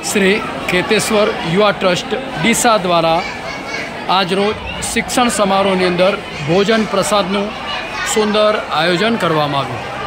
श्री खेतेश्वर युवा ट्रस्ट डीसा द्वारा आज रोज शिक्षण समारोहनी अंदर भोजन प्रसादनु सुंदर आयोजन करवामां आव्युं।